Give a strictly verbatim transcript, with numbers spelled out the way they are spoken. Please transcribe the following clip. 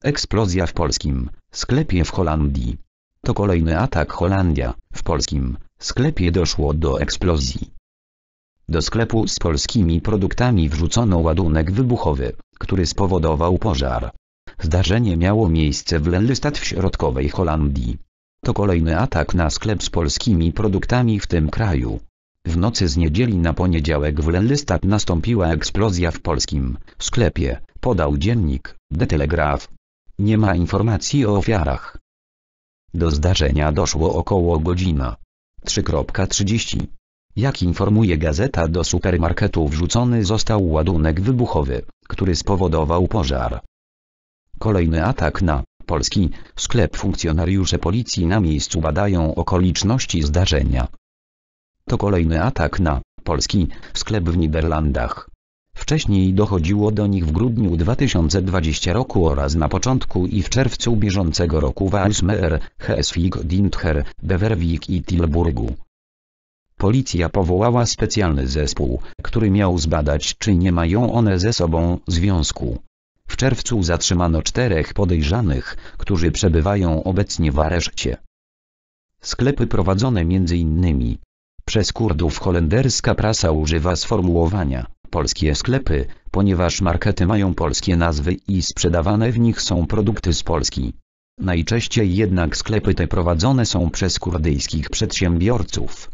Eksplozja w polskim sklepie w Holandii. To kolejny atak Holandia. W polskim sklepie doszło do eksplozji. Do sklepu z polskimi produktami wrzucono ładunek wybuchowy, który spowodował pożar. Zdarzenie miało miejsce w Lelystad w środkowej Holandii. To kolejny atak na sklep z polskimi produktami w tym kraju. W nocy z niedzieli na poniedziałek w Lelystad nastąpiła eksplozja w polskim sklepie, podał dziennik The Telegraph. Nie ma informacji o ofiarach. Do zdarzenia doszło około godzina trzy trzydzieści. Jak informuje gazeta, do supermarketu wrzucony został ładunek wybuchowy, który spowodował pożar. Kolejny atak na polski sklep. Funkcjonariusze policji na miejscu badają okoliczności zdarzenia. To kolejny atak na polski sklep w Niderlandach. Wcześniej dochodziło do nich w grudniu dwa tysiące dwudziestego roku oraz na początku i w czerwcu bieżącego roku w Aalsmeer, Schleswig-Holstein, Beverwijk i Tilburgu. Policja powołała specjalny zespół, który miał zbadać, czy nie mają one ze sobą związku. W czerwcu zatrzymano czterech podejrzanych, którzy przebywają obecnie w areszcie. Sklepy prowadzone między innymi przez Kurdów. Holenderska prasa używa sformułowania polskie sklepy, ponieważ markety mają polskie nazwy i sprzedawane w nich są produkty z Polski. Najczęściej jednak sklepy te prowadzone są przez kurdyjskich przedsiębiorców.